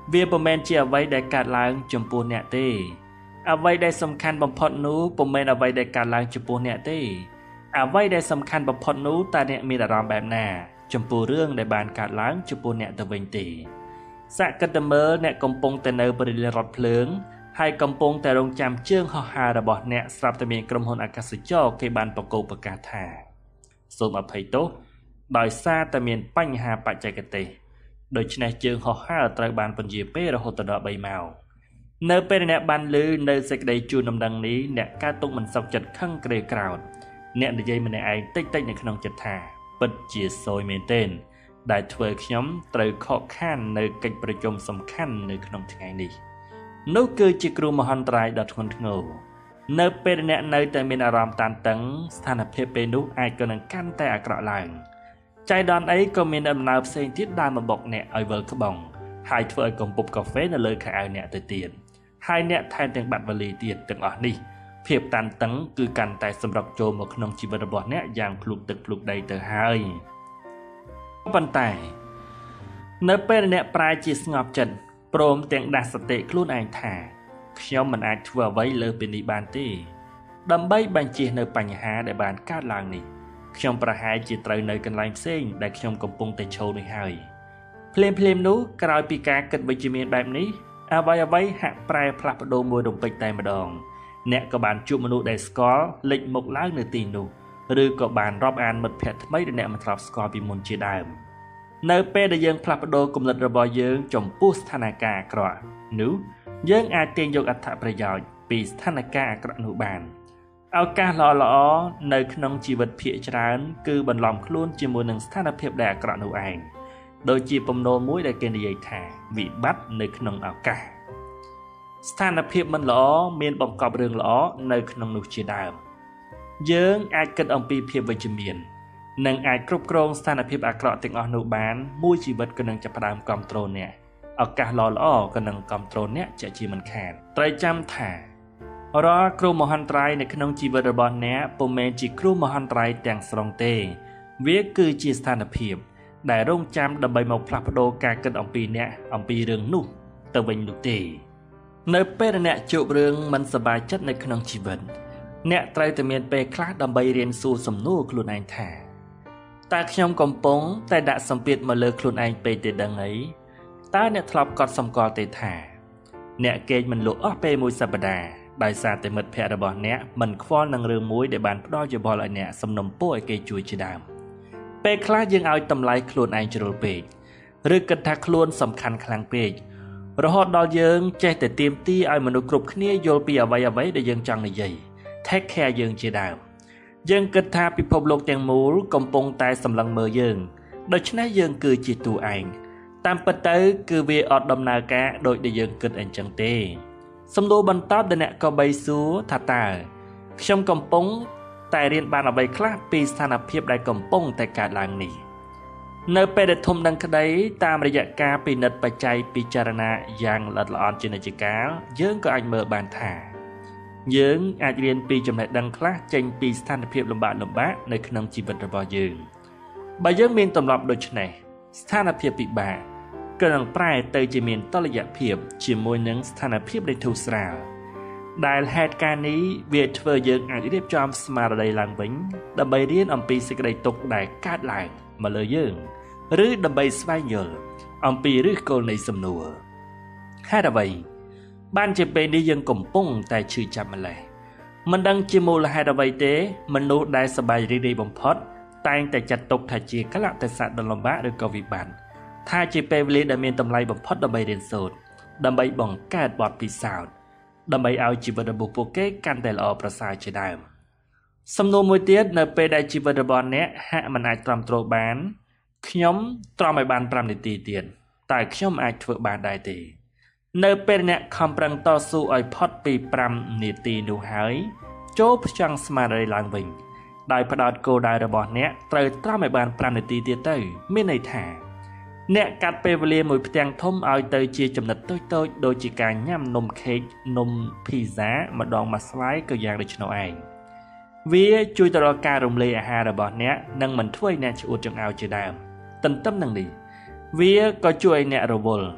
វាពុំមែនជាអ្វីដែលកើតឡើងចំពោះអ្នកទេអ្វីដែលសំខាន់បំផុតនោះពុំមែនអ្វីដែលកើតឡើងចំពោះអ្នកទេអ្វីដែលសំខាន់បំផុតនោះតើអ្នកមានអារម្មណ៍បែបណាចំពោះរឿងដែលបានកើតឡើងចំពោះអ្នកទៅវិញទេសាកគិតទៅមើលអ្នកកំពុងតែនៅបរិយារថភ្លើងហើយកំពុងតែរងចាំជើងហោះហើររបស់អ្នកស្រាប់តែមានក្រុមហ៊ុនអាកាសចរគេបានបកគោប្រកាសថាសូមអភ័យទោសដោយសារតែមានបញ្ហាបច្ចេកទេសដូច្នេះជើងហោះហើរត្រូវបានពន្យាពេលរហូតដល់បីម៉ោងនៅពេលអ្នកបានឮនៅសេចក្តីជូនដំណឹងនេះអ្នកកើតទុកមិនសុខចិត្តខឹងក្រេក្រោធអ្នកនិយាយម្នាក់ឯងតិចតិចនៅក្នុងចិត្តថាពិតជាសយមែនទែនដែលធ្វើខ្ញុំត្រូវខកខាននៅកិច្ចប្រជុំសំខាន់នៅក្នុងថ្ងៃនេះនោះគឺជាគ្រោះមហន្តរាយដ៏ធ្ងន់ធ្ងរនៅពេលអ្នកនៅតែមានអារម្មណ៍តានតឹងស្ថានភាពពេលនោះអាចក៏នឹងកាន់តែអាក្រក់ឡើងចៃដន្យអីក៏មានដំណើរផ្សេងទៀតដើរមកបុកអ្នកឲ្យវិលក្បងហើយធ្វើឲ្យកំពប់កាហ្វេនៅលើខោអាវអ្នកទៅទៀតហើយអ្នកថែមទាំងបាត់វេលាទៀតទាំងអស់នេះភាពតានតឹងគឺកាន់តែសម្រុកចូលមកក្នុងជីវិតរបស់អ្នកយ៉ាងភ្លុកទឹកភ្លុកដីទៅហើយប៉ុន្តែនៅពេលអ្នកប្រែជាស្ងប់ចិត្តព្រមទាំងដាស់សតិខ្លួនឯងថាខ្ញុំមិនអាចធ្វើអ្វីលើពីនេះបានទេដើម្បីបញ្ជៀសនៅបញ្ហាដែលបានកើតឡើងនេះខ្ញុំប្រហែលជាត្រូវនៅកន្លែងផ្សេងដែលខ្ញុំកំពុងតែឈរនេះហើយភ្លាមភ្លាមនោះក្រោយពីការគិតវិជ្ជមានបែបនេះអ្វីអ្វីហាក់ប្រែផ្លាស់ប្ដូរមួយរំពេចតែម្ដងអ្នកក៏បានជួបមនុស្សដែលស្គាល់លេចមុខឡើងនៅទីនោះឬក៏បានរាប់អានមិត្តភ័ក្តិថ្មីដែលអ្នកមិនធ្លាប់ស្គាល់ពីមុនជាដើមនៅពេលដែលយើងផ្លាស់ប្ដូរគំនិតរបស់យើងចំពោះស្ថានភាពអាក្រក់នោះយើងអាចទាញយកអត្ថប្រយោជន៍ពីស្ថានភាពអាក្រក់នោះបានឱកាសល្អៗនៅក្នុងជីវិតភាគច្រើនគឺបន្លំខ្លួនជាមួយនឹងស្ថានភាពដែលអាក្រក់នោះឯងដូចជាពំនោលមួយដែលគេនិយាយថាវិបត្តិនៅក្នុងឱកាសស្ថានភាពមិនល្អមានបង្កប់រឿងល្អនៅក្នុងនោះជាដើមយើងអាចគិតអំពីភាពវិជ្ជមាននិងអាចគ្រប់គ្រងស្ថានភាពអាក្រក់ទាំងអស់នោះបានមួយជីវិតក៏នឹងចាប់ផ្ដើមគ្រប់គ្រងអ្នកឱកាសល្អៗក៏នឹងគ្រប់គ្រងអ្នកជាជាមិនខានត្រូវចាំថារាល់គ្រោះមហន្តរាយនៅក្នុងជីវិតរបស់អ្នកពុំមែនជាគ្រោះមហន្តរាយទាំងស្រុងទេវាគឺជាស្ថានភាពដែលរងចាំដើម្បីមកផ្លាស់ប្ដូរការគិតអំពីអ្នកអំពីរឿងនោះទៅវិញនោះទេនៅពេលអ្នកជួបរឿងមិនសប្បាយចិត្តនៅក្នុងជីវិតអ្នកត្រូវតែមានពេលខ្លះដើម្បីរៀនសួរសំណួរខ្លួនឯងថាតើខ្ញុំកំពុងតែដាក់សម្ពាធមកលើខ្លួនឯងពេកទេដឹងអីតើអ្នកធ្លាប់កត់សម្គាល់ទេថាអ្នកគេងមិនលក់អស់ពេលមួយសប្តាហ៍ដោយសារតែមិត្តភ័ក្តិរបស់អ្នកមិនខ្វល់នឹងរឿងមួយដែលបានផ្ដល់យោបល់ឲ្យអ្នកសំណុំពរឲ្យគេជួយជាដើមពេលខ្លះយើងឲ្យតម្លៃខ្លួនឯងជ្រុលពេកឬគិតថាខ្លួនសំខាន់ខ្លាំងពេករហូតដល់យើងចេះតែទាមទារឲ្យមនុស្សគ្រប់គ្នាយល់ពីអ្វីអ្វីដែលយើងចង់និយាយ take care យើងជាដើមយើងគិតថាពិភពលោកទាំងមូលកំពុងតែសម្លឹងមើលយើងដូច្នេះយើងគឺជាតួឯងតាមពិតទៅគឺវាអត់ដំណើរការដូចដែលយើងគិតអញ្ចឹងទេសំណួរបន្តដែលអ្នកក៏បីសួរថាតើខ្ញុំកំពុងតែរៀនបានអ្វីខ្លះពីស្ថានភាពដែលកំពុងតែកើតឡើងនេះនៅពេលដែលធំដឹងក្តីតាមរយៈការពិនិត្យបច្ច័យពិចារណាយ៉ាងល្អិតល្អន់ជានិច្ចកាលយើងក៏អាចមើលបានថាយើងអាចរៀនពីចំណេះដឹងខ្លះចេញពីស្ថានភាពលំបាកលំបាកនៅក្នុងជីវិតរបស់យើងបើយើងមានទម្លាប់ដូច្នេះស្ថានភាពពិបាកក៏នឹងប្រែទៅជាមានតុល្យភាពជាមួយនឹងស្ថានភាពដែលធូរស្រាលដែលហេតុការណ៍នេះវាធ្វើយើងអាចរៀបចំស្មារតីឡើងវិញដើម្បីរៀនអំពីសេចក្តីទុក្ខដែលកើតឡើងមកលើយើងឬដើម្បីស្វែងយល់អំពីឫសគល់នៃសំណួរហេតុអ្វីបានជាពេលនេះយើងកំពុងតែឈឺចាប់ម្ល៉េះមិនដឹងជាមូលហេតុអ្វីទេមនុស្សដែលសប្បាយរីករាយបំផុតតែងតែចាត់ទុកថាជាកលៈទេសៈដ៏លំបាកឬក៏វិបត្តិថាជាពេលវេលាដែលមានតម្លៃបំផុតដើម្បីរៀនសូត្រដើម្បីបង្កើតបទពិសោធន៍ដើម្បីឲ្យជីវិតរបស់ពួកគេកាន់តែល្អប្រសើរជាដើមសំណួរមួយទៀតនៅពេលដែលជីវិតរបស់អ្នកហាក់មិនអាចទ្រាំទ្របានខ្ញុំទ្រាំឲ្យបានប្រាំនាទីទៀតតែខ្ញុំអាចធ្វើបានដែរទេនៅពេលអ្នកខំប្រឹងតស៊ូឲ្យផុតពីប្រាំនាទីនោះហើយចូលផ្ចង់ស្មារតីឡើងវិញដោយផ្ដោតគោលដៅរបស់អ្នកត្រូវទ្រាំឲ្យបានប្រាំនាទីទៀតទៅមានន័យថាអ្នកកាត់ពេលវេលាមួយផ្ទាំងធំឲ្យទៅជាចំណិតតូចតូចដូចជាការញ៉ាំនំខេកនំភីហ្សាម្ដងមួយស្លាយក៏យ៉ាងដូចនោះឯងវាជួយទៅដល់ការរំលាយអាហាររបស់អ្នកនិងមិនធ្វើឲ្យអ្នកឆ្អួតចង្អោរជាដើមទន្ទឹមនឹងនេះវាក៏ជួយឲ្យអ្នករវល់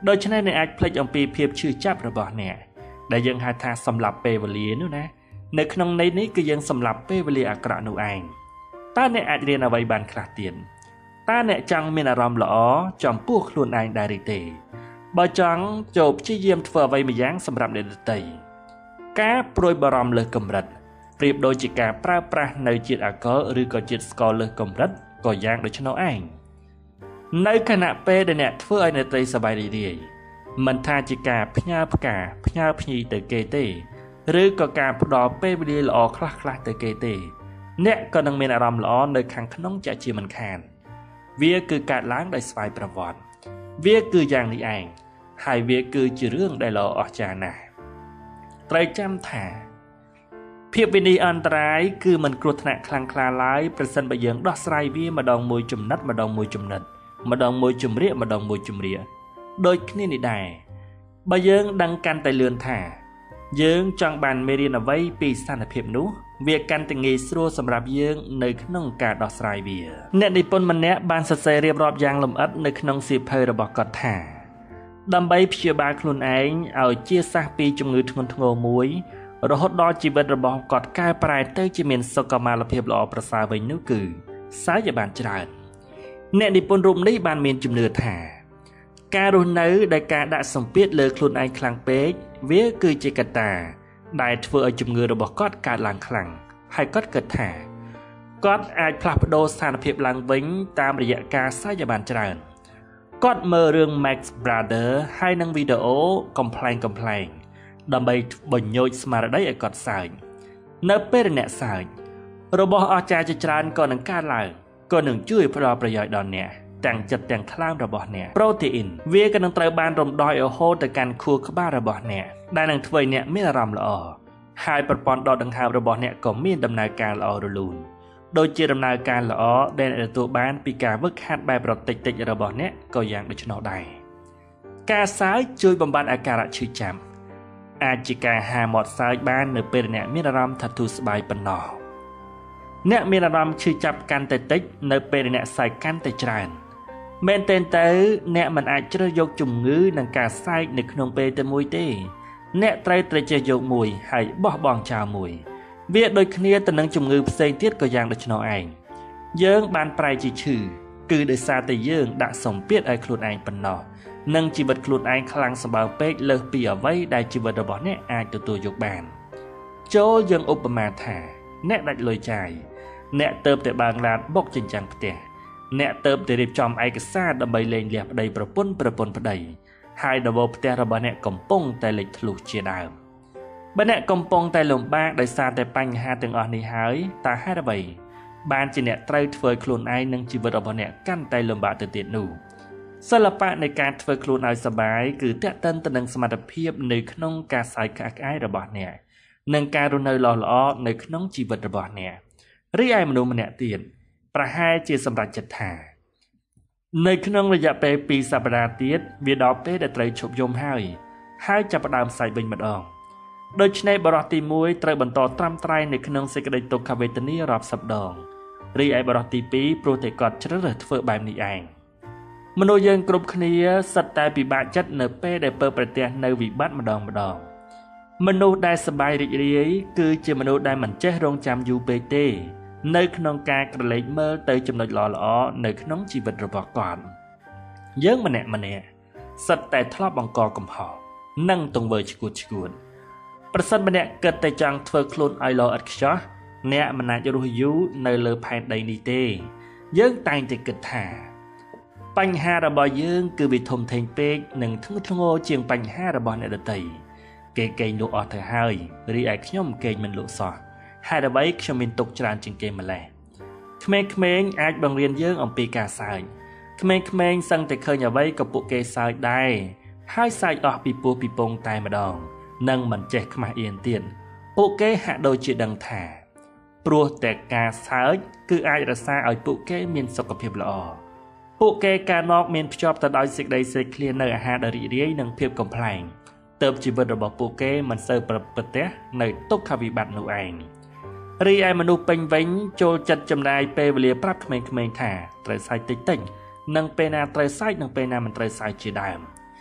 โดยฉะนั้นในអាចផ្លេចអំពីភាពឈឺចាប់របស់អ្នកដែលយើងហៅថាសម្លាប់ពេលវេលានោះណានៅក្នុងន័យនេះគឺយើងសម្លាប់ពេលវេលាអាក្រក់នោះឯងតើអ្នកអាចរៀនអ្វីបានខ្លះទៀតតើអ្នកចង់មានអារម្មណ៍ល្អចំពោះខ្លួនឯងដែរឬទេបើចង់ចូលព្យាយាមធ្វើអ្វីម្យ៉ាងសម្រាប់អ្នកដទៃការព្រួយបារម្ភលើសកម្រិតប្រៀបដូចជាការប្រើប្រាស់នៅជាតិអាល់កុលឬក៏ជាតិស្ករលើសកម្រិតក៏យ៉ាងដូច្នោះឯងនៅខណៈពេលដែលអ្នកធ្វើឲ្យអ្នកដទៃសប្បាយរីករាយមិនថាជាការផ្ញើផ្កាផ្ញើភ្ញីទៅគេទេឬក៏ការផ្ដល់ពេលវេលាល្អខ្លះៗទៅគេទេអ្នកក៏នឹងមានអារម្មណ៍ល្អនៅខាងក្នុងជាជាមិនខានវាគឺកើតឡើងដោយស្វ័យប្រវត្តិវាគឺយ៉ាងនេះឯងហើយវាគឺជារឿងដែលល្អអស្ចារ្យណាស់ត្រូវចាំថាភាពវិនិច្ឆ័យអន្តរាយគឺមិនគ្រោះថ្នាក់ខ្លាំងក្លាឡើយប្រសិនបើយើងដោះស្រាយវាម្ដងមួយចំណិតម្ដងមួយចំណិតម្ដងមួយជំរាកម្ដងមួយជំរាកដូចគ្នានេះដែរបើយើងដឹងកាន់តែលឿនថាយើងចង់បានមេរៀនអ្វីពីស្ថានភាពនោះវាកាន់តែងាយស្រួលសម្រាប់យើងនៅក្នុងការដោះស្រាយវាអ្នកនិពន្ធម្នាក់បានសរសេររៀបរាប់យ៉ាងលម្អិតនៅក្នុងសៀវភៅរបស់គាត់ថាដើម្បីព្យាបាលខ្លួនឯងឲ្យជាសះពីជំងឺធ្ងន់ធ្ងរមួយរហូតដល់ជីវិតរបស់គាត់កែប្រែទៅជាមានសុខុមាលភាពល្អប្រសើរវិញនោះគឺសើចឲ្យបានច្រើនអ្នកនិពន្ធរូបនេះបានមានជំនឿថាការរស់នៅដោយការដាក់សម្ពាធលើខ្លួនឯងខ្លាំងពេកវាគឺជាកត្តាដែលធ្វើឲ្យជំងឺរបស់គាត់កើតឡើងខ្លាំងហើយគាត់គិតថាគាត់អាចផ្លាស់ប្ដូរស្ថានភាពឡើងវិញតាមរយៈការសើចឲ្យបានច្រើនគាត់មើលរឿង Max Brother ហើយនឹងវីដេអូ Complain Complain ដើម្បីបញ្ញោចស្មារតីឲ្យគាត់សើចនៅពេលអ្នកសើចរបស់អស្ចារ្យជាច្រើនក៏នឹងកើតឡើងក៏នឹងជួយផ្ដល់ប្រយោជន៍ដល់អ្នកទាំងចិត្តទាំងថ្លើមរបស់អ្នកប្រូតេអ៊ីនវាក៏នឹងត្រូវបានរំដោយឲ្យហូរទៅកាន់ខួរក្បាលរបស់អ្នកដែលនឹងធ្វើឲ្យអ្នកមានអារម្មណ៍ល្អហើយប្រព័ន្ធដកដង្ហើមរបស់អ្នកក៏មានដំណើរការល្អរលូនដូចជាដំណើរការល្អដែលអ្នកទទួលបានពីការវឹកហាត់បែបរត់តិចតិចរបស់អ្នកក៏យ៉ាងដូច្នោះដែរការសើចជួយបំបត្តិអាការៈឈឺចាប់អាចជាការហាមាត់សើចបាននៅពេលអ្នកមានអារម្មណ៍ថាធូរស្បើយប៉ុណ្ណោះអ្នកមានអារម្មណ៍ឈឺចាប់កាន់តែតិចនៅពេលអ្នកសើចកាន់តែច្រើនមែនទែនទៅអ្នកមិនអាចជ្រើសយកជំងឺនិងការសើចនៅក្នុងពេលតែមួយទេអ្នកត្រូវត្រចេះយកមួយហើយបោះបង់ចោលមួយវាដូចគ្នាទៅនឹងជំងឺផ្សេងទៀតក៏យ៉ាងដូច្នោះឯងយើងបានប្រែជាឈឺគឺដោយសារតែយើងដាក់សម្ពាធឲ្យខ្លួនឯងប៉ុណ្ណោះនិងជីវិតខ្លួនឯងខ្លាំងសម្បើមពេកលើសពីអ្វីដែលជីវិតរបស់អ្នកអាចទទួលយកបានចូលយើងឧបមាថាអ្នកដាច់លុយចាយអ្នកទៅតែបើកឡានបុកចិញ្ចាំងផ្ទះអ្នកទៅតែរៀបចំឯកសារដើម្បីលែងលះប្តីប្រពន្ធប្រពន្ធប្តីហើយដបផ្ទះរបស់អ្នកកំពុងតែលេចធ្លុះជាដើមបើអ្នកកំពុងតែលំបាកដោយសារតែបញ្ហាទាំងអស់នេះហើយតើហេតុអ្វីបានជាអ្នកត្រូវធ្វើឲ្យខ្លួនឯងនិងជីវិតរបស់អ្នកកាន់តែលំបាកទៅទៀតនោះសិល្បៈនៃការធ្វើខ្លួនឲ្យសប្បាយគឺទាក់ទិនទៅនឹងសមត្ថភាពនៅក្នុងការសើចក្អាកក្អាយរបស់អ្នកនិងការរស់នៅល្អល្អនៅក្នុងជីវិតរបស់អ្នករីឯមនុស្សម្នាក់ទៀតប្រហែលជាសម្រេចចិត្តថានៅក្នុងរយៈពេលពីរសប្តាហ៍ទៀតវាដល់ពេលដែលត្រូវឈប់យំហើយហើយចាប់ផ្ដើមសើចវិញម្ដងដូច្នេះបរិះទីមួយត្រូវបន្តត្រាំត្រែងនៅក្នុងសេចក្តីទុក្ខវេទនារាប់សិបដងរីឯបរិះទីពីរព្រោះតែគាត់ជ្រើសរើសធ្វើបែបនេះឯងមនុស្សយើងគ្រប់គ្នាសិតតែពិបាកចិត្តនៅពេលដែលពើប្រទះនៅវិបត្តិម្ដងម្ដងមនុស្សដែលសប្បាយរីករាយគឺជាមនុស្សដែលមិនចេះរងចាំយូរពេកទេនៅក្នុងការក្រឡេកមើលទៅចំណុចល្អល្អនៅក្នុងជីវិតរបស់គាត់យើងម្នាក់ម្នាក់សិតតែធ្លាប់បង្កកំហុសនិងទង្វើឈួតឈួតប្រសិនបើអ្នកគិតតែចង់ធ្វើខ្លួនឲ្យល្អឥតខ្ចោះអ្នកមិនអាចរស់យូរនៅលើផែនដីនេះទេយើងតែងតែគិតថាបញ្ហារបស់យើងគឺវាធំធេងពេកនិងធ្ងន់ធ្ងរជាងបញ្ហារបស់អ្នកដទៃគេកេងលក់អស់ទៅហើយរីឯខ្ញុំកេងមិនលក់សោះហេតុអ្វីខ្ញុំមានទុកច្រើនជាងគេម្ល៉េះក្មេងៗអាចបង្រៀនយើងអំពីការសើចក្មេងៗសឹងតែឃើញអ្វីក៏ពួកគេសើចដែរហើយសើចអស់ពីពោះពីពងតែម្ដងនិងមិនចេះខ្មាស់អៀនទៀតពួកគេហាក់ដូចជាដឹងថាព្រោះតែការសើចគឺអាចរក្សាឲ្យពួកគេមានសុខភាពល្អពួកគេកាលមកមានភ្ជាប់ទៅដោយសេចក្តីស្រេកឃ្លាននៅអាហារដ៏រីករាយនិងភាពកំប្លែងទើបជីវិតរបស់ពួកគេមិនសូវប្រព្រឹត្តទៅនៅទុក្ខវិបត្តិនោះឯងរីឯមនុស្សពេញវិញចូលចិត្តចំណាយពេលវេលាប្រាប់ក្មេងៗថាត្រូវសើចតិចតិចនិងពេលណាត្រូវសើចនិងពេលណាមិនត្រូវសើចជាដើម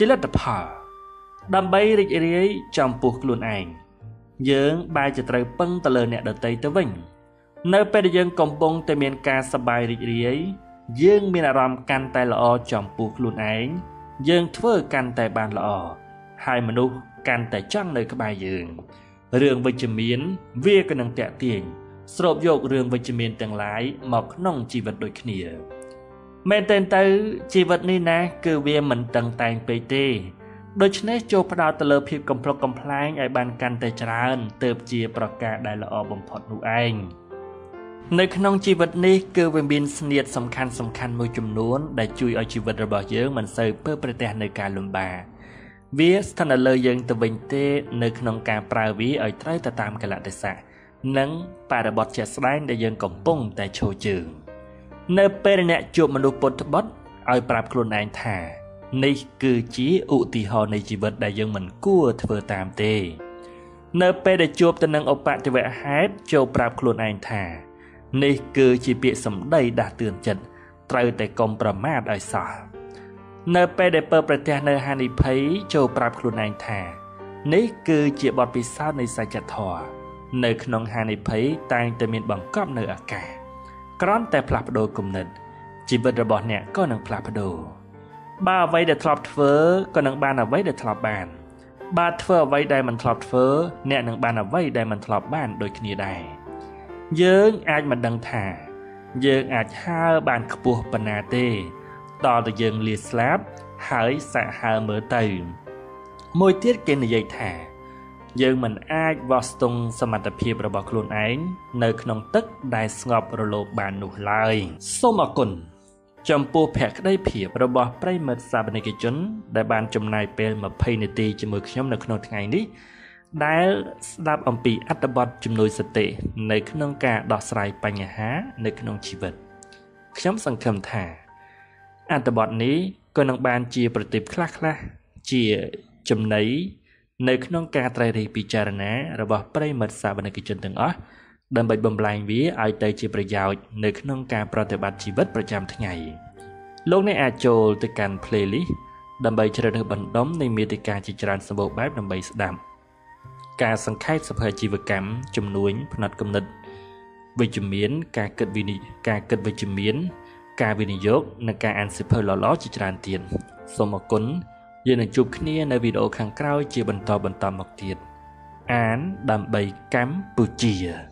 ជាលទ្ធផលដើម្បីរីករាយចំពោះខ្លួនឯងយើងបែរជាត្រូវពឹងទៅលើអ្នកដទៃទៅវិញនៅពេលដែលយើងកំពុងតែមានការសប្បាយរីករាយយើងមានអារម្មណ៍កាន់តែល្អចំពោះខ្លួនឯងយើងធ្វើកាន់តែបានល្អហើយមនុស្សកាន់តែចង់នៅក្បែរយើងរឿងវិជ្ជមានវាក៏នឹងតាក់ទាញស្រូបយករឿងវិជ្ជមានទាំងឡាយមកក្នុងជីវិតដូចគ្នាមែនទែនទៅជីវិតនេះណាគឺវាមិនតឹងតែងពេកទេដូច្នេះចូលផ្ដោតទៅលើភាពកំប្លុកកំប្លែងឲ្យបានកាន់តែច្រើនទើបជាប្រការដែលល្អបំផុតនោះឯងនៅក្នុងជីវិតនេះគឺវាមានស្នៀតសំខាន់សំខាន់មួយចំនួនដែលជួយឲ្យជីវិតរបស់យើងមិនសូវពើប្រទះនៅការលំបាកវាស្ថិតនៅលើយើងទៅវិញទេនៅក្នុងការប្រើវាឲ្យត្រូវទៅតាមកលៈទេសៈនិងបរិបទជាក់ស្ដែងដែលយើងកំពុងតែឈរជើងនៅពេលអ្នកជួបមនុស្សពុតបុតឲ្យប្រាប់ខ្លួនឯងថានេះគឺជាឧទាហរណ៍នៃជីវិតដែលយើងមិនគួរធ្វើតាមទេនៅពេលដែលជួបទៅនឹងឧបទ្ទវហេតុចូលប្រាប់ខ្លួនឯងថានេះគឺជាពាក្យសម្ដីដាស់តឿនចិត្តត្រូវតែកុំប្រមាថឲ្យសោះនៅពេលដែលពើប្រទះនៅហានិភ័យចូលប្រាប់ខ្លួនឯងថានេះគឺជាបទពិសោធន៍នៃសច្ចធម៌នៅក្នុងហានិភ័យតែងតែមានបង្កប់នៅអាកាសគ្រាន់តែផ្លាស់ប្ដូរគំនិតជីវិតរបស់អ្នកក៏នឹងផ្លាស់ប្ដូរបើអ្វីដែលធ្លាប់ធ្វើក៏នឹងបានអ្វីដែលធ្លាប់បានបើធ្វើអ្វីដែលមិនធ្លាប់ធ្វើអ្នកនឹងបានអ្វីដែលមិនធ្លាប់បានដូចគ្នាដែរយើងអាចមិនដឹងថាយើងអាចហើរបានខ្ពស់ប៉ុណ្ណាទេតើតើយើងលាស្លាប់ហើយសាក់ហើរមើលទៅមួយទៀតគេនិយាយថាយើងមិនអាចវាស់ស្ទង់សមត្ថភាពរបស់ខ្លួនឯងនៅក្នុងទឹកដែលស្ងប់រលកបាននោះឡើយសូមអរគុណចំពោះភក្ដីភាពរបស់ប្រិមិត្តសាវនិកជនដែលបានចំណាយពេល20នាទីជាមួយខ្ញុំនៅក្នុងថ្ងៃនេះដែលស្ដាប់អំពីអត្ថបទជំនួយសតិនៅក្នុងការដោះស្រាយបញ្ហានៅក្នុងជីវិតខ្ញុំសង្ឃឹមថាអត្ថបទនេះក៏នឹងបានជាប្រតិបត្តិខ្លះៗជាចំណីនៅក្នុងការត្រេះរិះពិចារណារបស់ប្រិមិត្តសាវនិកជនទាំងអស់ដើម្បីបំលែងវាឲ្យទៅជាប្រយោជន៍នៅក្នុងការប្រតិបត្តិជីវិតប្រចាំថ្ងៃលោកអ្នកអាចចូលទៅកាន់ playlist ដើម្បីជ្រើសរើសបណ្ដុំនៃមាតិកាជាច្រើនសម្បូរបែបដើម្បីស្ដាប់ការសង្ខេបសភាជីវកម្មជំនួញផ្នែកគំនិតវិជ្ជមានការគិតវិនិច្ឆ័យការគិតវិជ្ជមានការវិនិយោគនិងការអានសៀវភៅល្អៗជាច្រើនទៀតសូមអរគុណយើងនឹងជួបគ្នានៅវីដេអូខាងក្រោយជាបន្តបន្តមកទៀតអានដើម្បីកម្ពុជា